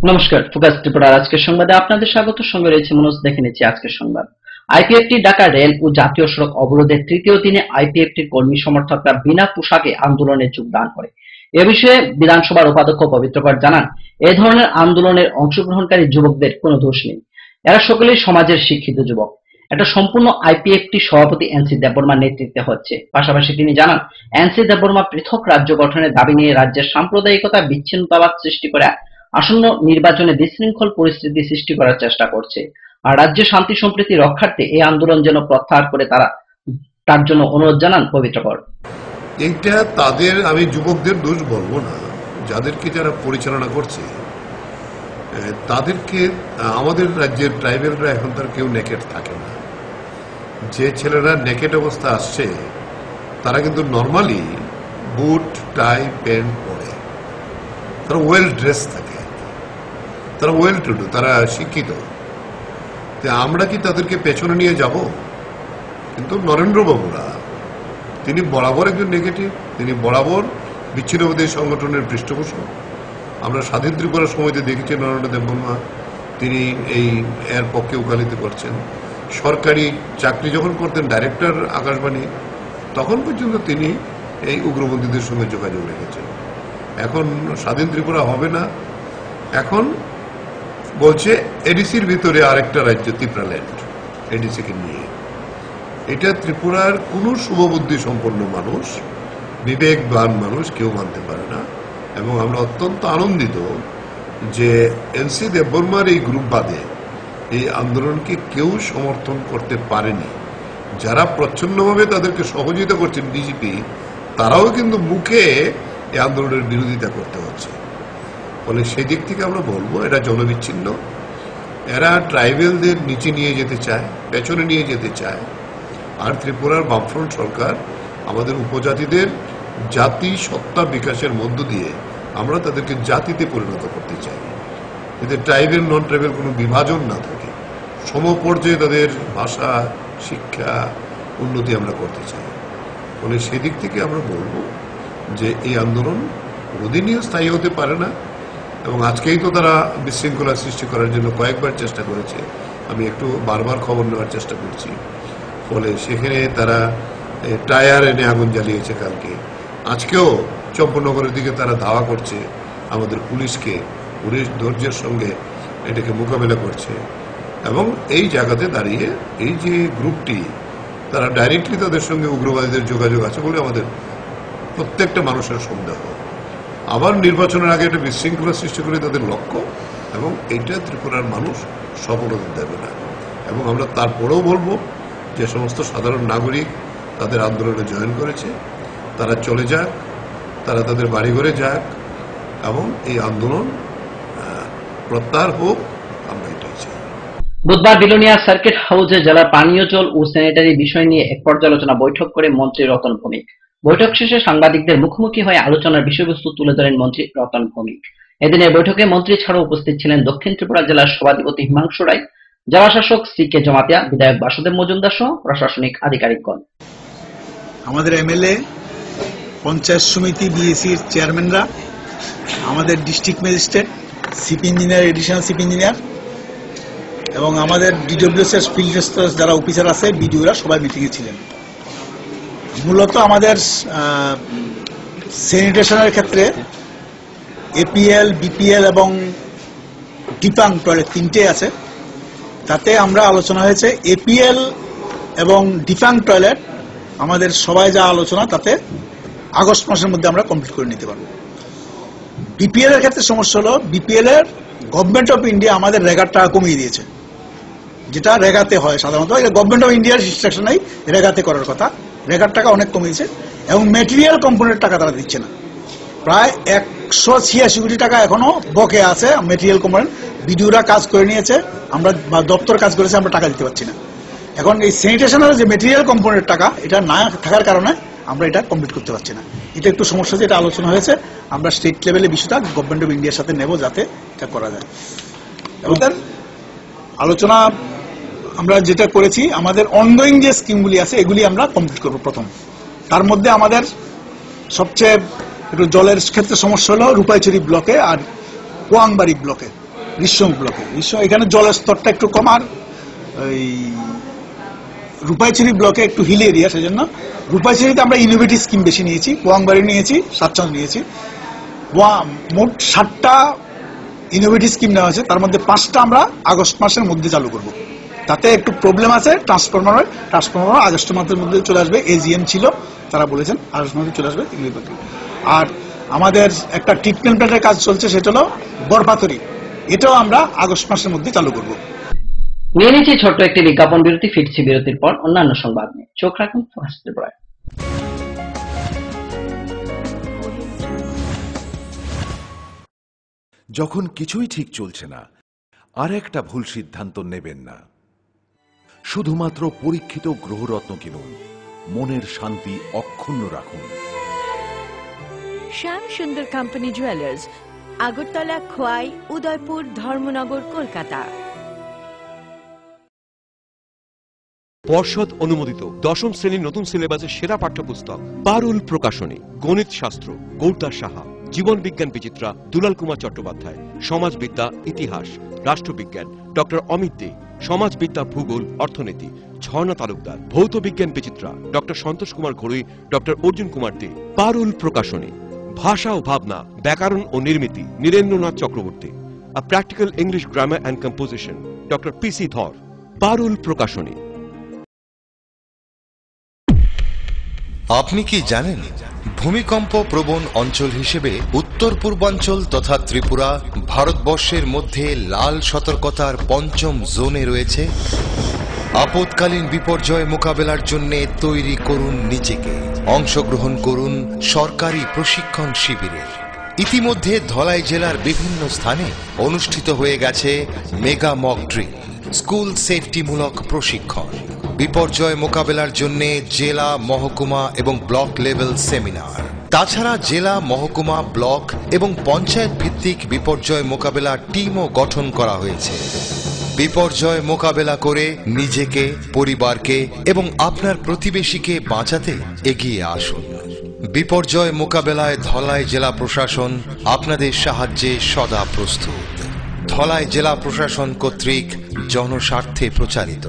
নমস্কার, ফোকাস ত্রিপুরার আজকের সংবাদে আপনাদের স্বাগত। সঙ্গে রয়েছে মনোজ। দেখে নিচ্ছি আজকের সংবাদ। আইপিএফটি ডাকা রেল ও জাতীয় সড়ক অবরোধের তৃতীয় দিনে আইপিএফটির কর্মী সমর্থকরা বিনা পোশাকে আন্দোলনে যোগদান করে। এ বিষয়ে বিধানসভার উপাধ্যক্ষ পবিত্র কর জানান, এ ধরনের আন্দোলনের অংশগ্রহণকারী যুবকদের কোনো দোষ নেই, এরা সকলেই সমাজের শিক্ষিত যুবক। এটা সম্পূর্ণ আইপিএফটি সভাপতি এনসি দেববর্মার নেতৃত্বে হচ্ছে। পাশাপাশি তিনি জানান, এনসি দেববর্মা পৃথক রাজ্য গঠনের দাবি নিয়ে রাজ্যের সাম্প্রদায়িকতা বিচ্ছিন্নতাবাদ সৃষ্টি করে আসন্ন নির্বাচনে বিশৃঙ্খল পরিস্থিতি সৃষ্টি করার চেষ্টা করছে। আর রাজ্যে শান্তি সম্প্রীতি রক্ষার্থে এই আন্দোলন যেন প্রত্যাহার করে তার জন্য অনুরোধ জানান পবিত্র কর। এইটা তাদের, আমি যুবকদের দোষ বলবো না, যাদেরকে যারা পরিচালনা করছে তাদেরকে। আমাদের রাজ্যের ট্রাইবেলরা এখন তার কেউ নেকেট থাকে না। যে ছেলেরা নেকেট অবস্থা আসছে তারা কিন্তু নর্মালি বুট টাই প্যান্ট পরে, তারা ওয়েল ড্রেস থাকে, তারা ওয়েল টু ডু, তারা শিক্ষিত। আমরা কি তাদেরকে পেছনে নিয়ে যাব? কিন্তু নরেন্দ্রবাবুরা, তিনি বরাবর একজন নেগেটিভ, তিনি বরাবর বিচ্ছিন্নতাবাদী সংগঠনের পৃষ্ঠপোষক। আমরা স্বাধীন ত্রিপুরার সময়তে দেখেছি নরেন্দ্র দেববর্মা তিনি এর পক্ষে উকালিতে করছেন। সরকারি চাকরি যখন করতেন ডাইরেক্টর আকাশবাণী, তখন পর্যন্ত তিনি এই উগ্রপন্থীদের সঙ্গে যোগাযোগ রেখেছেন। এখন স্বাধীন ত্রিপুরা হবে না, এখন বলছে এডিসির ভিতরে আরেকটা রাজ্য ত্রিপুরাল্যান্ড, এডিসিকে নিয়ে। এটা ত্রিপুরার কোনো শুভবুদ্ধি সম্পন্ন মানুষ, বিবেকবান মানুষ কেউ মানতে পারে না। এবং আমরা অত্যন্ত আনন্দিত যে এনসি দেববর্মার এই গ্রুপ বাদে এই আন্দোলনকে কেউ সমর্থন করতে পারেনি। যারা প্রচ্ছন্নভাবে তাদেরকে সহযোগিতা করছেন বিজেপি, তারাও কিন্তু মুখে এই আন্দোলনের বিরোধিতা করতে হচ্ছে। ফলে সেই দিক থেকে আমরা বলবো এটা জনবিচ্ছিন্ন। এরা ট্রাইবেলদের নিচে নিয়ে যেতে চায়, পেছনে নিয়ে যেতে চায়। আর ত্রিপুরার বামফ্রন্ট সরকার আমাদের উপজাতিদের জাতি সত্তা বিকাশের মধ্য দিয়ে আমরা তাদেরকে জাতিতে পরিণত করতে চাই, এতে ট্রাইবেল নন ট্রাইবেল কোনো বিভাজন না থাকে, সমপর্যায়ে তাদের ভাষা শিক্ষা উন্নতি আমরা করতে চাই। ফলে সেদিক থেকে আমরা বলবো যে এই আন্দোলন কোনোদিনই স্থায়ী হতে পারে না। এবং আজকেই তো তারা বিশৃঙ্খলা সৃষ্টি করার জন্য কয়েকবার চেষ্টা করেছে, আমি একটু বারবার খবর নেওয়ার চেষ্টা করছি। ফলে সেখানে তারা টায়ার এনে আগুন জ্বালিয়েছে কালকে, আজকেও চম্পনগরের দিকে তারা ধাওয়া করছে আমাদের পুলিশকে, পুলিশ ধৈর্যের সঙ্গে এটাকে মোকাবেলা করছে। এবং এই জায়গাতে দাঁড়িয়ে এই যে গ্রুপটি, তারা ডাইরেক্টলি তাদের সঙ্গে উগ্রবাদীদের যোগাযোগ আছে বলে আমাদের প্রত্যেকটা মানুষের সন্দেহ। আবার নির্বাচনের আগে একটা বিশৃঙ্খলা সৃষ্টি করে তাদের লক্ষ্য, এবং এইটা ত্রিপুরার মানুষ সফলতা দেবে না। এবং আমরা তারপরেও বলবো যে সমস্ত সাধারণ নাগরিক তাদের আন্দোলনে জয়েন করেছে, তারা চলে যাক, তারা তাদের বাড়িঘরে যাক, এবং এই আন্দোলন প্রত্যাহার হোক, আমরা এটাই চাই। বুধবার বিলোনিয়া সার্কিট হাউসে জেলার পানীয় জল ও স্যানিটারি বিষয় নিয়ে এক পর্যালোচনা বৈঠক করে মন্ত্রী রতন ভৌমিক। বৈঠক শেষে সাংবাদিকদের মুখোমুখি হয়ে আলোচনার বিষয়বস্তু তুলে ধরেন মন্ত্রী রতন ভৌমিক। এদিনের বৈঠকে মন্ত্রী ছাড়াও উপস্থিত ছিলেন দক্ষিণ ত্রিপুরা জেলার সভাধিপতি হিমাংশু রায়, জেলাশাসক সি.কে. জমাতিয়া, বিধায়ক বাসুদেব মজুমদার সহ প্রশাসনিক আধিকারিকগণ। আমাদের এমএলএ, পঞ্চায়েত সমিতি, বিএসির চেয়ারম্যানরা, আমাদের district magistrate, CP engineer, additional CP engineer এবং আমাদের ডিডব্লিউএস ফিল্ড যারা অফিসার আছে, বিডিওরা সবাই মিটিংয়ে ছিলেন। মূলত আমাদের স্যানিটেশনের ক্ষেত্রে এপিএল, বিপিএল এবং ডিপাং টয়লেট তিনটে আছে। তাতে আমরা আলোচনা হয়েছে এপিএল এবং ডিপাং টয়লেট আমাদের সবাই যা আলোচনা তাতে আগস্ট মাসের মধ্যে আমরা কমপ্লিট করে নিতে পারবো। বিপিএল এর ক্ষেত্রে সমস্যা হলো, বিপিএল এর গভর্নমেন্ট অফ ইন্ডিয়া আমাদের রেগার টাকা কমিয়ে দিয়েছে, যেটা রেগাতে হয় সাধারণত। গভর্নমেন্ট অফ ইন্ডিয়ার ইনস্ট্রাকশন নাই রেগাতে করার কথা, রেগার টাকা অনেক কমিয়েছে। এবং মেটেরিয়াল কম্পোনেন্ট টাকা তারা দিচ্ছে না, প্রায় 186 কোটি টাকা এখনো বকে আছে মেটেরিয়াল কম্পোনেন্ট। বিডিওরা কাজ করে নিয়েছে, আমরা দপ্তর কাজ করেছে, আমরা টাকা দিতে পারছি না। এখন এই স্যানিটেশনের যে মেটেরিয়াল কম্পোনেন্ট টাকা, এটা না থাকার কারণে আমরা এটা কমপ্লিট করতে পারছি না। এটা একটু সমস্যা, যেটা আলোচনা হয়েছে। আমরা স্টেট লেভেলে বিষয়টা গভর্নমেন্ট অফ ইন্ডিয়ার সাথে নেব যাতে এটা করা যায়। এবং তার আলোচনা আমরা যেটা করেছি, আমাদের অনগোয়িং যে স্কিমগুলি আছে এগুলি আমরা কমপ্লিট করব প্রথম। তার মধ্যে আমাদের সবচেয়ে একটু জলের ক্ষেত্রে সমস্যা হলো রূপাইছড়ি ব্লকে আর কোয়াংবাড়ি ব্লকে। ঋষ্যমুখ ব্লকে। এখানে জলের স্তরটা একটু কম, আর এই রূপাইছড়ি ব্লকে একটু হিল এরিয়া, সেই জন্য রূপাইছড়িতে আমরা ইনোভেটিভ স্কিম বেশি নিয়েছি, পোয়াংবাড়ি নিয়েছি, সাতচন্দ নিয়েছি। মোট 60টা ইনোভেটিভ স্কিম নেওয়া হয়েছে, তার মধ্যে 5টা আমরা আগস্ট মাসের মধ্যে চালু করব। তাতে একটু প্রবলেম আছে, ট্রান্সফরমার আগস্ট মাসের মধ্যে চলে আসবে। এজিএম ছিল, তারা বলেছেন আগস্ট মাসে চলে আসবে। আর আমাদের একটা ট্রিটমেন্ট প্ল্যান্টের কাজ চলছে, সেটা হলো বরপাথরি, এটাও আমরা আগস্ট মাসের মধ্যে চালু করব। নিয়ে নিচ্ছি ছোট্ট একটি বিজ্ঞাপন বিরতি, ফিরছি বিরতির পর অন্যান্য সংবাদ নিয়ে। চোখ রাখুন ফার্স্ট ত্রিপুরায়। যখন কিছুই ঠিক চলছে না, আর একটা ভুল সিদ্ধান্ত নেবেন না। শুধুমাত্র পরীক্ষিত গ্রহরত্ন কিনুন, মনের শান্তি অক্ষুণ্ণ রাখুন। Shyam Sundar company jewellers, Agartala, Khowai, Udaipur, Dharmanagar, Kolkata. পর্ষদ অনুমোদিত 10ম শ্রেণীর নতুন সিলেবাসের সেরা পাঠ্যপুস্তক পারুল প্রকাশনী। গণিত শাস্ত্র গৌরদাস সাহা, জীবন বিজ্ঞান বিচিত্রা দুলাল কুমার চট্টোপাধ্যায়, সমাজবিদ্যা ইতিহাস রাষ্ট্রবিজ্ঞান ডক্টর অমিত দে, সমাজবিদ্যা ভূগোল অর্থনীতি ঝর্ণা তালুকদার, ভৌত বিজ্ঞান বিচিত্রা ডক্টর সন্তোষ কুমার ঘড়ুই, ডক্টর অর্জুন কুমার দে। পারুল প্রকাশনী। ভাষা ও ভাবনা, ব্যাকরণ ও নির্মিতি Nirendranath Chakraborty. A practical English grammar and composition doctor PC Dhar. Parul প্রকাশনী। আপনি কি জানেন ভূমিকম্প প্রবণ অঞ্চল হিসেবে উত্তর পূর্বাঞ্চল তথা ত্রিপুরা ভারতবর্ষের মধ্যে লাল সতর্কতার 5ম জোনে রয়েছে? আপৎকালীন বিপর্যয় মোকাবেলার জন্য তৈরি করুন নিজেকে। অংশগ্রহণ করুন সরকারি প্রশিক্ষণ শিবিরে। ইতিমধ্যে ধলাই জেলার বিভিন্ন স্থানে অনুষ্ঠিত হয়ে গেছে মেগা মক ড্রিল, স্কুল সেফটিমূলক প্রশিক্ষণ, বিপর্যয় মোকাবেলার জন্য জেলা, মহকুমা এবং ব্লক লেভেল সেমিনার। তাছাড়া জেলা, মহকুমা, ব্লক এবং পঞ্চায়েত ভিত্তিক বিপর্যয় মোকাবেলার টিমও গঠন করা হয়েছে। বিপর্যয় মোকাবেলা করে নিজেকে, পরিবারকে এবং আপনার প্রতিবেশীকে বাঁচাতে এগিয়ে আসুন। বিপর্যয় মোকাবেলায় ধলাই জেলা প্রশাসন আপনাদের সাহায্যে সদা প্রস্তুত। ধলাই জেলা প্রশাসন কর্তৃক জনস্বার্থে প্রচারিত।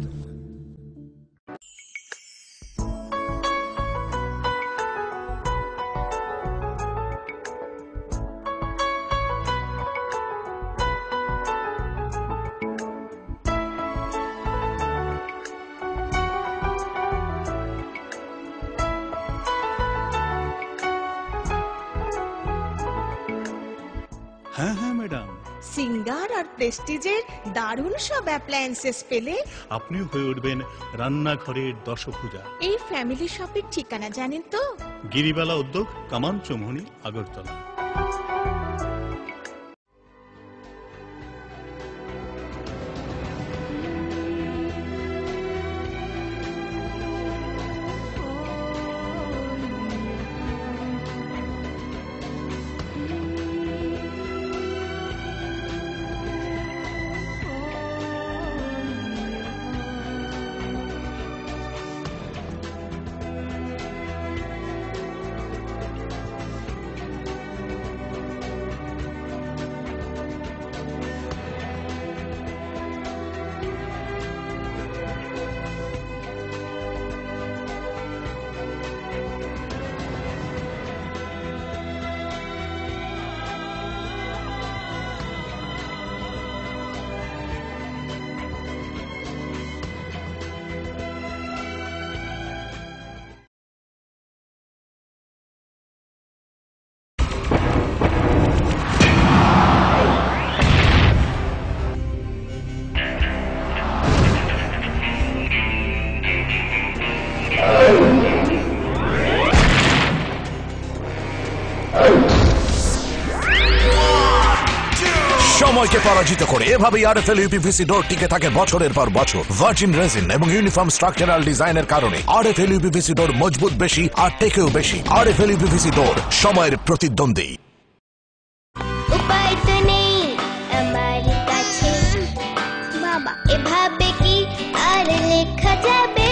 হ্যাঁ হ্যাঁ ম্যাডাম, সিঙ্গার আর প্রেস্টিজের দারুণ সব অ্যাপ্লায়েন্সেস পেলে আপনিও হয়ে উঠবেন রান্নাঘরের দশভুজা। এই ফ্যামিলি শপের ঠিকানা জানেন তো? গিরিবালা উদ্যোগ, কামান চৌমুহনী, আগরতলা। সময়কে পরাজিত করে এভাবেই আরএফএল ইউপিভিসি ডোর টিকে থাকে বছরের পর বছর। ভার্জিন রেজিন এবং ইউনিফর্ম স্ট্রাকচারাল ডিজাইনের কারণে আরএফএল ইউপিভিসি ডোর মজবুত বেশি আর টেকেও বেশি। আরএফএল ইউপিভিসি ডোর, সময়ের প্রতিদ্বন্দ্বী। উপায় তো নেই আমার কাছে বাবা, এভাবে কি আর লেখা যাবে?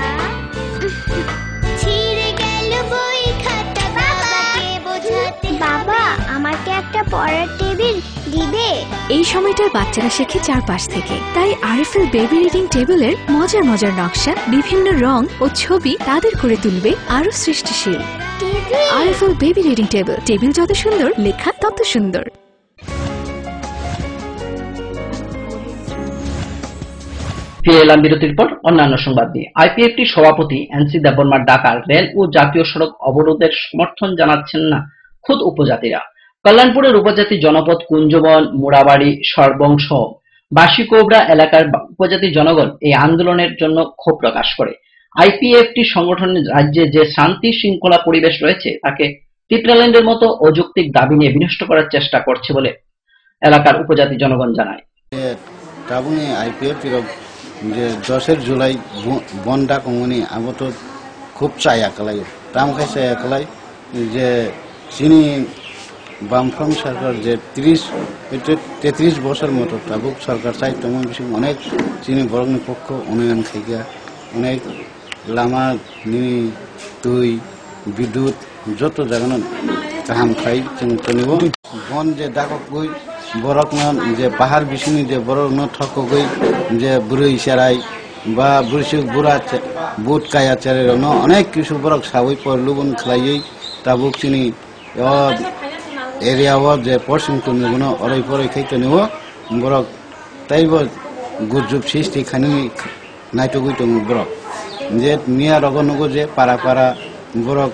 ছিঁড়ে গেল বই খাতা, বাবাকে বোঝাতে। বাবা, আমাকে একটা পড়ার টেবিল দিবে? এই সময়টার বাচ্চারা শেখে চারপাশ থেকে, তাই আরএফএল বেবি রিডিং টেবিলের মজার মজার নকশা, বিভিন্ন রং ও ছবি তাদের করে তুলবে আরো সৃষ্টিশীল। RFL baby reading table, table যত সুন্দর, লেখা তত সুন্দর। ফিরে এলাম বিরতির পর অন্যান্য সংবাদ নিয়ে। আইপিএফটি সভাপতি এনসি দেববর্মার ডাকা রেল ও জাতীয় সড়ক অবরোধের সমর্থন জানাচ্ছেন না খোদ উপজাতিরা। কল্যাণপুরের উপজাতি জনপদ কুঞ্জবন, মুড়াবাড়ি, সরবংশ, বাসিকোবরা এলাকার উপজাতি জনগণ এই আন্দোলনের জন্য ক্ষোভ প্রকাশ করে। আইপিএফটি সংগঠনের রাজ্যে যে শান্তি শৃঙ্খলা পরিবেশ রয়েছে তাকে তিপ্রাল্যান্ডের মতো অযৌক্তিক দাবি নিয়ে বিনষ্ট করার চেষ্টা করছে বলে এলাকার উপজাতি জনগণ জানায়। যে 10 জুলাই বনটা কমনি আবো তো খুব চাই একলাই তাম খাইছে একলাই যে চিনি বামফ্রন্ট সরকার যে 33 বছর মতো টাবুক সরকার চাই তেমন বেশি অনেক চিনি বরং পক্ষ উন্নয়ন খাইগা অনেক লামা নিনি তুই বিদ্যুৎ যত জায়গা কাহাম খাই চলিব বন যে ডাকক গই বরক যে পাহাড় বিষ্ণু যে বরক ঠক গই যে বুড়ি চেরাই বা বুড়ি বুড়া বুট কায়া চেরাই অনেক কিছু বরক সাবই পর লুবন খাই তাবুক চিনি এরিয়া যে পরশিং তো নিব না অরাই পরে খাইতে নিব বরক তাইব গুজব সৃষ্টি খানি নাইটো গইতো বরক যে নিয়া রগনগো যে পাড়া পাড়া বরক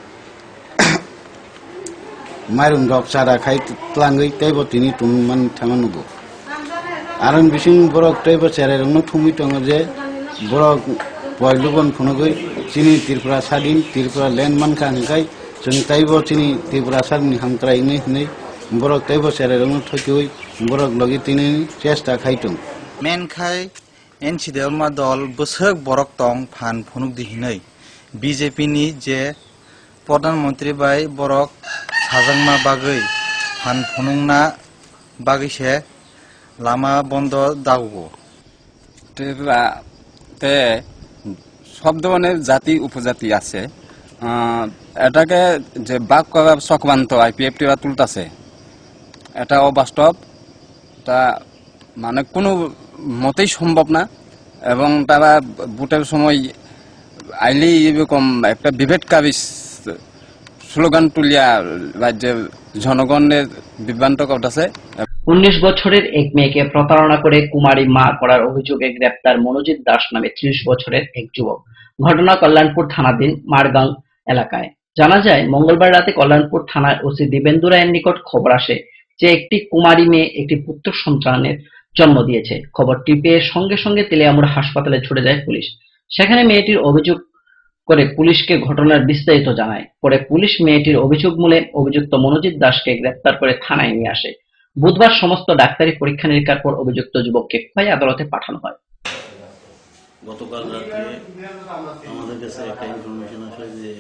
মাইরুম ডক চারা খাই ত্লাঙ্গই তাইব তিনি তুমান থামানুগো আরন বিসিং বরক তাইব চেরাই রং থুমি দङ যে বরক পয়লুবন ফনগই চিনি ত্রিপুরা স্বাধীন ত্রিপুরা ল্যান্ডমান খাंखाय जों ताइबो चिनी त्रिपुरा सारनि हामत्राय नै बरक ताइबो सेरे रंग थकिवै बरक लगि तिनि चेष्टा खाइतुं मेन खाय एनसि देवमा दल बोसोक बरक तंग फान फनुक दिहिनै बीजेपी नि जे प्रधानमंत्री बाय बरक साजांमा बागै फान फनुंगना बागैसे लामा बन्द दागो त्रिपुरा ते সব ধরনের জাতি উপজাতি আছে এটাকে যে বাক করার চক্রান্ত আইপিএফটিরা তুলতাছে এটা অবাস্তব, তা মানে কোনো মতেই সম্ভব না। এবং তারা ভোটের সময় আইলেই এরকম একটা বিভেদকারী স্লোগান তুলিয়া রাজ্যের জনগণের বিভ্রান্ত করতেছে। 19 বছরের এক মেয়েকে প্রতারণা করে কুমারী মা করার অভিযোগে গ্রেপ্তার মনোজিৎ দাস নামে 30 বছরের এক যুবক। ঘটনা কল্যাণপুর থানাধীন মারগাং এলাকায়। জানা যায় মঙ্গলবার রাতে কল্যাণপুর থানার ওসি দিবেন্দু রায়ের নিকট খবর আসে যে একটি কুমারী মেয়ে একটি পুত্র সন্তানের জন্ম দিয়েছে। খবরটি পেয়ে সঙ্গে সঙ্গে তেলিয়ামুড়া হাসপাতালে ছুটে যায় পুলিশ। সেখানে মেয়েটির অভিযোগ করে পুলিশকে ঘটনার বিস্তারিত জানায়। পরে পুলিশ মেয়েটির অভিযোগ মূলে অভিযুক্ত মনোজিৎ দাসকে গ্রেপ্তার করে থানায় নিয়ে আসে। বুধবার সমস্ত ডাক্তারি পরীক্ষা নিরীক্ষার পর অভিযুক্ত যুবককে খোয়াই আদালতে পাঠানো হয়। গতকাল রাতে আমাদের কাছে একটা ইনফরমেশন আসে যে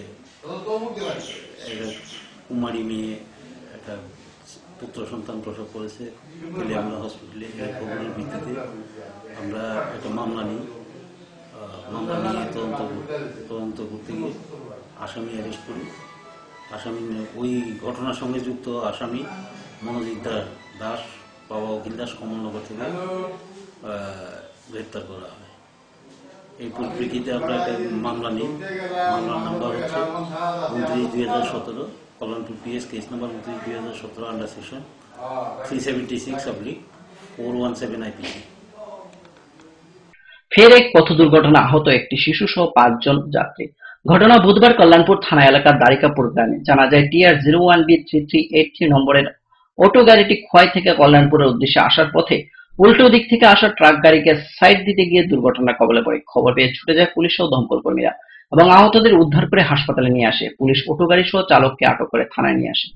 কুমারী মেয়ে একটা পুত্র সন্তান প্রসব করেছে তেলিয়ামুড়া হসপিটালে। এই খবরের ভিত্তিতে আমরা একটা মামলা নিই। মামলা নিয়ে তদন্ত করতে গিয়ে আসামি অ্যারেস্ট করি। আসামি ওই ঘটনার সঙ্গে যুক্ত আসামি মনোজিৎ দাস বাবা উকিল দাস কমলনগর থেকে গ্রেপ্তার করা হয়। এই পরিপ্রেক্ষিতে আমরা একটা মামলা নিই। মামলার নাম্বার হচ্ছে 29/2017, Kalyanpur PS case number 29/2017 under section 376/417 IPC. ফের এক পথ দুর্ঘটনা, আহত একটি শিশু সহ 5 জন যাত্রী। ঘটনা বুধবার কল্যাণপুর থানা এলাকার দারিকাপুর গ্রামে। জানা যায় TR 01B3383 নম্বরের অটো গাড়িটি খোয়াই থেকে কল্যাণপুরের উদ্দেশ্যে আসার পথে উল্টো দিক থেকে আসা ট্রাক গাড়িকে সাইড দিতে গিয়ে দুর্ঘটনার কবলে পড়ে। খবর পেয়ে ছুটে যায় পুলিশ ও দমকল কর্মীরা এবং আহতদের উদ্ধার করে হাসপাতালে নিয়ে আসে। পুলিশ অটো গাড়ি সহ চালককে আটক করে থানায় নিয়ে আসে।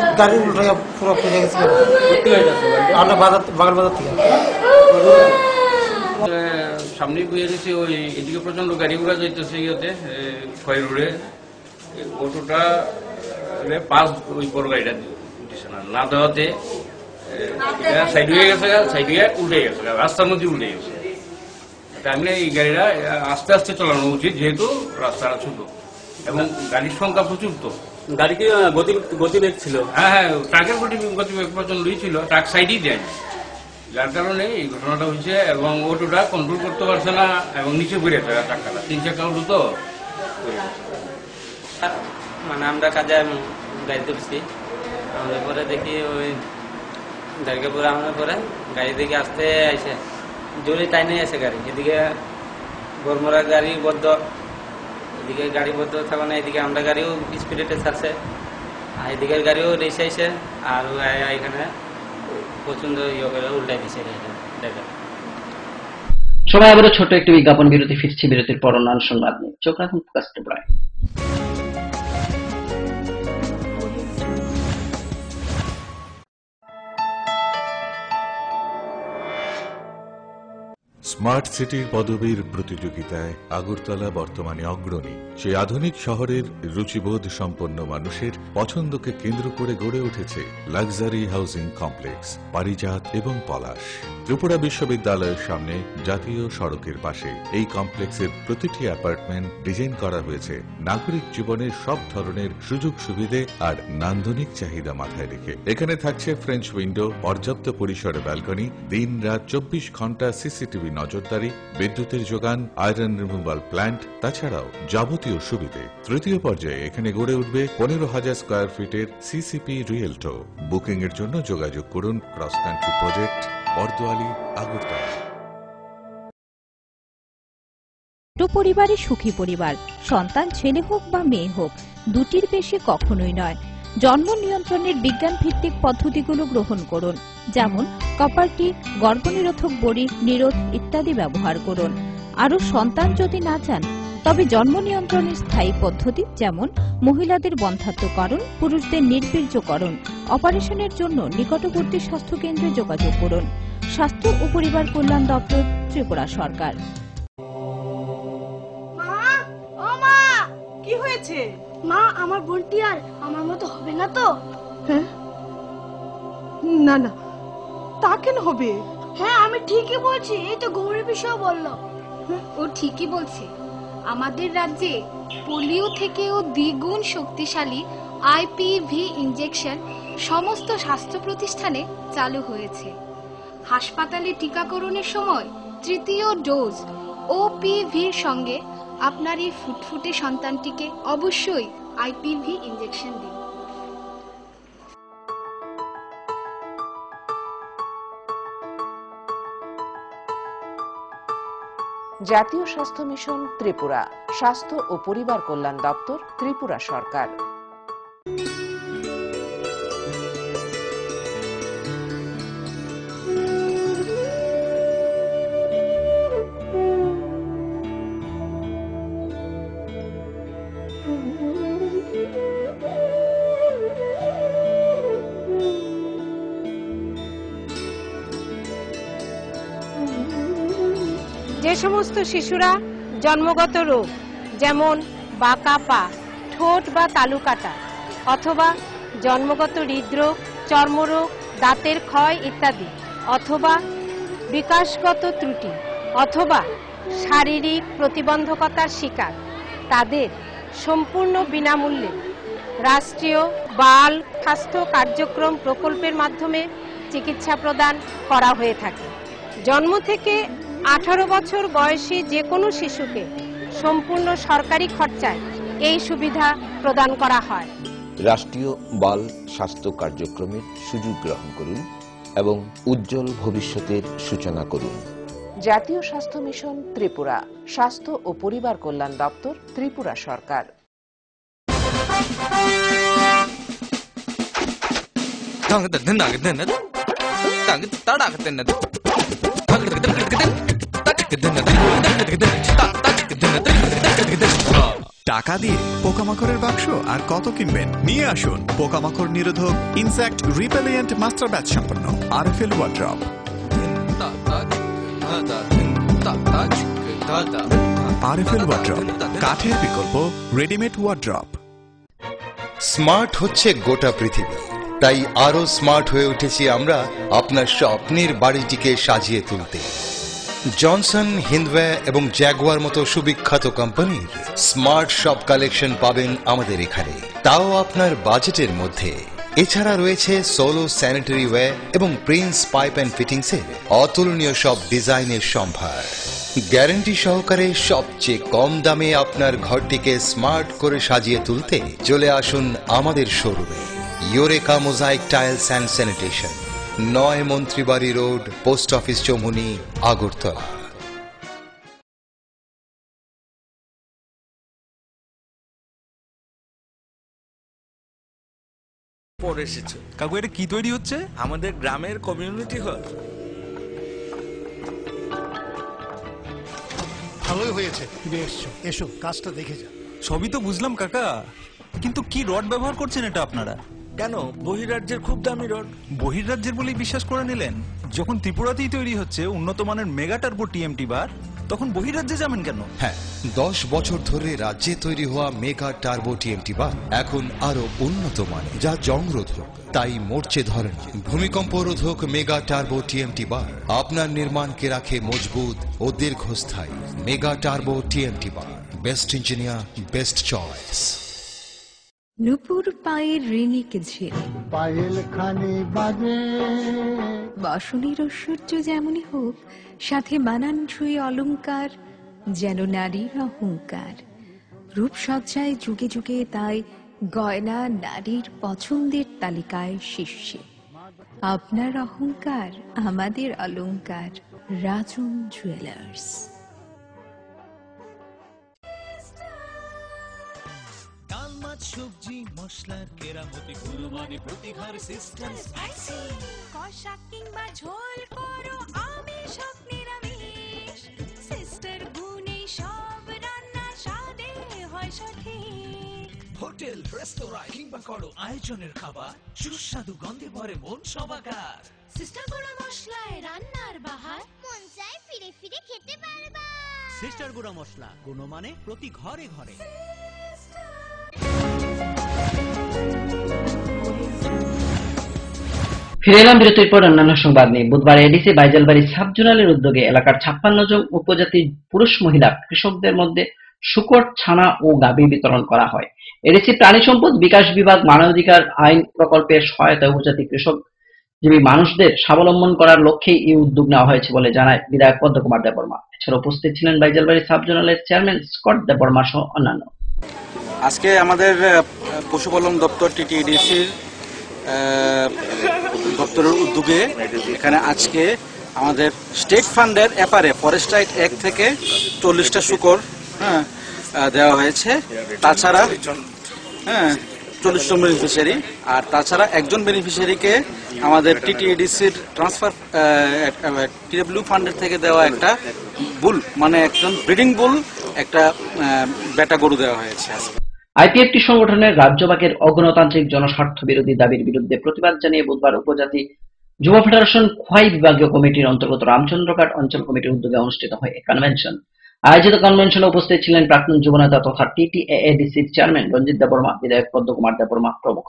সামনে বয়ে গেছে, ওই এদিকে প্রচন্ড গাড়ি ঘোড়া যাইতেছে ইয়েতে খয় রোডে। অটোটা পাঁচ ওই বড় গাড়িটা উঠেছে না দেওয়াতে সাইড হয়ে গেছে, সাইড হয়ে উল্টে গেছে, রাস্তার মধ্যে উল্টে গেছে। আমি এই গাড়িটা আস্তে আস্তে চালানো উচিত, যেহেতু রাস্তাটা ছোট এবং গাড়ির সংখ্যা প্রচুর। তো গাড়ি কি গতিবেগ ছিল? হ্যাঁ, ট্রাকের গতিবেগ প্রচন্ডই ছিল। ট্রাক সাইডই দেয়, যার কারণে এই ঘটনাটা হয়েছে এবং অটোটা কন্ট্রোল করতে পারছে না এবং নিচে ঘুরে থাকে চাকাটা 3 চাকা অটো তো মানে আমরা কাজে গাড়ি তুলছি আমাদের পরে দেখি ওই গাড়িকে পরে আমাদের পরে গাড়ি দিকে আসতে আইসে জোরে টাই নিয়ে আসে গাড়ি এদিকে বর্মরা গাড়ি বদ্ধ এদিকে গাড়ি বদ্ধ থাকা না এদিকে আমরা গাড়িও স্পিডে ছাড়ছে আর এদিকের গাড়িও রেসে আইসে আর এখানে প্রচন্ড ইয়ে করে উল্টাই দিছে ড্রাইভার। সময় আবারও ছোট একটি বিজ্ঞাপন বিরতি, ফিরছি বিরতির পর অন্যান্য সংবাদ নিয়ে। চোখ রাখুন ফোকাস টিভিতে। স্মার্ট সিটির পদবীর প্রতিযোগিতায় আগরতলা বর্তমানে অগ্রণী। সেই আধুনিক শহরের রুচিবোধ সম্পন্ন মানুষের পছন্দকে কেন্দ্র করে গড়ে উঠেছে লাক্সারি হাউজিং কমপ্লেক্স পারিজাত এবং পলাশ। ত্রিপুরা বিশ্ববিদ্যালয়ের সামনে জাতীয় সড়কের পাশে এই কমপ্লেক্সের প্রতিটি অ্যাপার্টমেন্ট ডিজাইন করা হয়েছে নাগরিক জীবনের সব ধরনের সুযোগ সুবিধে আর নান্দনিক চাহিদা মাথায় রেখে। এখানে থাকছে ফ্রেঞ্চ উইন্ডো, পর্যাপ্ত পরিসরে ব্যালকনি, দিন রাত 24 ঘন্টা সিসিটিভি নজরদারি, বিদ্যুতের যোগান, আয়রন রিমুভাল প্ল্যান্ট, তাছাড়াও যাবতীয় সুবিধে। তৃতীয় পর্যায়ে এখানে গড়ে উঠবে 15,000 স্কয়ার ফিটের সিসিপি রিয়েলটো। বুকিং এর জন্য যোগাযোগ করুন cross country project, Bordowali, Agartala. পরিবারে সুখী পরিবার, সন্তান ছেলে হোক বা মেয়ে হোক, দুটির বেশি কখনোই নয়। জন্ম নিয়ন্ত্রণের বিজ্ঞান ভিত্তিক পদ্ধতিগুলো গ্রহণ করুন, যেমন কপারটি, গর্ভনিরোধক বড়ি, নিরোধ ইত্যাদি ব্যবহার করুন। আরও সন্তান যদি না চান তবে জন্ম নিয়ন্ত্রণের স্থায়ী পদ্ধতি যেমন মহিলাদের বন্ধ্যাত্বকরণ, পুরুষদের নির্বীর্যকরণ, অপারেশনের জন্য নিকটবর্তী স্বাস্থ্য কেন্দ্রে যোগাযোগ করুন। স্বাস্থ্য ও পরিবার কল্যাণ দপ্তর, ত্রিপুরা সরকার। কি হয়েছে মা? আমার বোনটি আর আমার মতো হবে না তো? না না, তা কেন হবে? হ্যাঁ আমি ঠিকই বলছি, এই তো গৌরী বিষয় বললো। ও ঠিকই বলছে। আমাদের রাজ্যে পোলিও থেকেও দ্বিগুণ শক্তিশালী আইপিভি ইনজেকশন সমস্ত স্বাস্থ্য প্রতিষ্ঠানে চালু হয়েছে। হাসপাতালে টিকাকরণের সময় তৃতীয় ডোজ ওপিভির সঙ্গে আপনার এই ফুটফুটে সন্তানটিকে অবশ্যই আইপিভি ইনজেকশন দিন। জাতীয় স্বাস্থ্য মিশন ত্রিপুরা, স্বাস্থ্য ও পরিবার কল্যাণ দপ্তর, ত্রিপুরা সরকার। যে সমস্ত শিশুরা জন্মগত রোগ যেমন বাঁকা পা, ঠোঁট বা তালু কাটা অথবা জন্মগত হৃদরোগ, চর্মরোগ, দাঁতের ক্ষয় ইত্যাদি অথবা বিকাশগত ত্রুটি অথবা শারীরিক প্রতিবন্ধকতার শিকার, তাদের সম্পূর্ণ বিনামূল্যে রাষ্ট্রীয় বাল স্বাস্থ্য কার্যক্রম প্রকল্পের মাধ্যমে চিকিৎসা প্রদান করা হয়ে থাকে। জন্ম থেকে 18 বছর বয়সী যে কোনো শিশুকে সম্পূর্ণ সরকারি খরচায় এই সুবিধা প্রদান করা হয়। রাষ্ট্রীয় বাল স্বাস্থ্য কার্যক্রমের সুযোগ গ্রহণ করুন এবং উজ্জ্বল ভবিষ্যতের সূচনা করুন। জাতীয় স্বাস্থ্য মিশন ত্রিপুরা, স্বাস্থ্য ও পরিবার কল্যাণ দপ্তর, ত্রিপুরা সরকার। টাকা দিয়ে পোকামাকড়ের বাক্স আর কত কিনবেন? নিয়ে আসুন পোকামাকড় নিরোধক ইনসেক্ট রিপেলিয়েন্ট মাস্টার ব্যাচ সম্পন্ন আরএফএল ওয়ার্ড্রপ। আরএফএল ওয়ার্ড্রপ, কাঠের বিকল্প রেডিমেড ওয়ার্ড্রপ। স্মার্ট হচ্ছে গোটা পৃথিবী, তাই আরো স্মার্ট হয়ে উঠেছি আমরা আপনার স্বপ্নের বাড়িটিকে সাজিয়ে তুলতে। জনসন, হিন্দওয়ে এবং জ্যাগুয়ার মতো সুবিখ্যাত কোম্পানির স্মার্ট সব কালেকশন পাবেন আমাদের এখানে, তাও আপনার বাজেটের মধ্যে। এছাড়া রয়েছে সোলো স্যানিটারি ওয়্যার এবং প্রিন্স পাইপ অ্যান্ড ফিটিংসের অতুলনীয় সব ডিজাইনের সম্ভার। গ্যারান্টি সহকারে সবচেয়ে কম দামে আপনার ঘরটিকে স্মার্ট করে সাজিয়ে তুলতে চলে আসুন আমাদের শোরুমে। Eureka mosaic tiles and sanitation, 9 Mantribari road, post office Choumuhani, Agartala. পরে এসেছে কাকু, এটা কি তৈরি হচ্ছে? আমাদের গ্রামের কমিউনিটি হল। ভালোই হয়েছে তুমি এসছো, এসো কাজটা দেখে যা। সবই তো বুঝলাম কাকা, কিন্তু কি রড ব্যবহার করছেন এটা আপনারা? কেন, বহিরাজ্যের খুব দামি রড। বহিরাজ্যের বলেই বিশ্বাস করে নিলেন? যখন ত্রিপুরাতেই তৈরি হচ্ছে উন্নত মানের মেগা টার্বো টিএমটি বার, তখন বহিরাজ্যে যাবেন কেন? হ্যাঁ, 10 বছর ধরে রাজ্যে তৈরি হওয়া মেগা টার্বো টিএমটি বার এখন আরো উন্নত মানের, যা জংরোধক, তাই মরচে ধরেন। ভূমিকম্প রোধক মেগা টার্বো টিএমটি বার আপনার নির্মাণকে রাখে মজবুত ও দীর্ঘস্থায়ী। Mega turbo TMT bar, best engineer, best choice. নুপুর পায়ের ঋণিক ঝিল, পায়েল খানি বাজে বাসনের ঐশ্বর্য যেমনই হোক, সাথে মানানসই অলংকার, যেন নারীর অহংকার। রূপসজ্জায় যুগে যুগে তাই গয়না নারীর পছন্দের তালিকায় শীর্ষে। আপনার অহংকার আমাদের অলংকার, রাজন জুয়েলার্স। সবজি মশলার কেরামতি, গুণমানে প্রতিঘার সিস্টেম স্পাইসি। কষা কিংবা ঝোল করো আমিষ হোক নিরামিষ, সিস্টার গুণে সব রান্না স্বাদে হয় সঠিক। হোটেল রেস্তোরাঁ কিংবা করো আয়োজনের খাবার, সুস্বাদু গন্ধে ভরে মন সবাকার। সিস্টার গুঁড়া মশলায় রান্নার বাহার, মন চায় ফিরে ফিরে খেতে পারবা। সিস্টার গুঁড়া মশলা, গুণমানে প্রতি ঘরে ঘরে। ফিরে এলাম বিরতির পর অন্যান্য সংবাদ নিয়ে। বুধবার এডিসি বাইজালবাড়ি সাব জোনালের উদ্যোগে এলাকার 56 জন উপজাতি পুরুষ মহিলা কৃষকদের মধ্যে শূকর, ছানা ও গাভী বিতরণ করা হয়। এডিসি প্রাণী সম্পদ বিকাশ বিভাগ মানবাধিকার আইন প্রকল্পের সহায়তায় উপজাতি কৃষকজীবী মানুষদের স্বাবলম্বন করার লক্ষ্যেই এই উদ্যোগ নেওয়া হয়েছে বলে জানায় বিধায়ক পদ্মকুমার দেববর্মা। এছাড়া উপস্থিত ছিলেন বাইজালবাড়ি সাব জোনালের চেয়ারম্যান স্কট দেববর্মা সহ অন্যান্য। আজকে আমাদের পশুপালন দপ্তর টিটিডিসির দপ্তরের উদ্যোগে এখানে আজকে আমাদের স্টেট ফান্ডের এপারে ফরেস্ট রাইট অ্যাক্ট থেকে 40টা শূকর দেওয়া হয়েছে। তাছাড়া 40 জন বেনিফিশিয়ারি, আর তাছাড়া একজন বেনিফিশিয়ারিকে আমাদের টিটিডিসির ট্রান্সফার টিডব্লিউ ফান্ডের থেকে দেওয়া একটা বুল, মানে একজন ব্রিডিং বুল, একটা বেটা গরু দেওয়া হয়েছে। আইপিএফটি সংগঠনের রাজ্যভাগের অগণতান্ত্রিক জনস্বার্থ বিরোধী দাবির বিরুদ্ধে প্রতিবাদ জানিয়ে বুধবার উপজাতি যুব ফেডারেশন খোয়াই বিভাগীয় কমিটির অন্তর্গত রামচন্দ্রঘাট অঞ্চল কমিটির উদ্যোগে অনুষ্ঠিত হয় এক কনভেনশন। আয়োজিত কনভেনশনে উপস্থিত ছিলেন প্রাক্তন যুবনেতা তথা টিটিএডিসির চেয়ারম্যান রঞ্জিত দেববর্মা, বিধায়ক পদ্মকুমার দেববর্মা প্রমুখ।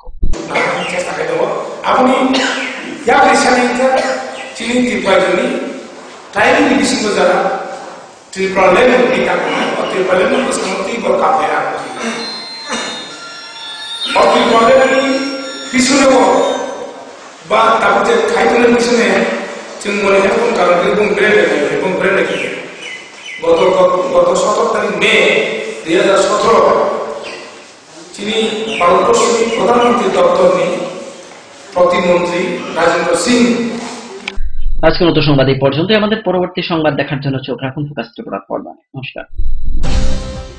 পিছনে বা তাদের খাইতলের পিছনে जों মনে এখন কারণ এবং ব্র্যান্ড গত 17 তারিখ মে 2017 তিনি ভারতবর্ষের প্রধানমন্ত্রী দপ্তর নিয়ে প্রতিমন্ত্রী রাজেন্দ্র সিং। আজকের মতো সংবাদ এই পর্যন্তই। আমাদের পরবর্তী সংবাদ দেখার জন্য চোখ রাখুন ফোকাস ত্রিপুরা পর্দায়। নমস্কার।